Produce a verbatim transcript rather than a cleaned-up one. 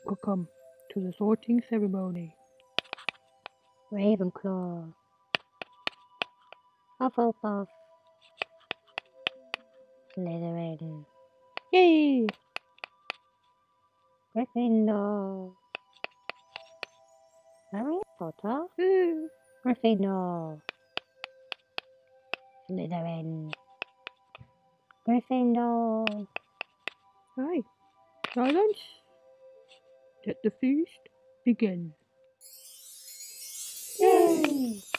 Welcome to the sorting ceremony. Ravenclaw, Hufflepuff, Slytherin, Yay! Gryffindor, Harry Potter, Mm. Gryffindor, Slytherin, Gryffindor. Hi. Silence. Let the feast begin. Yay!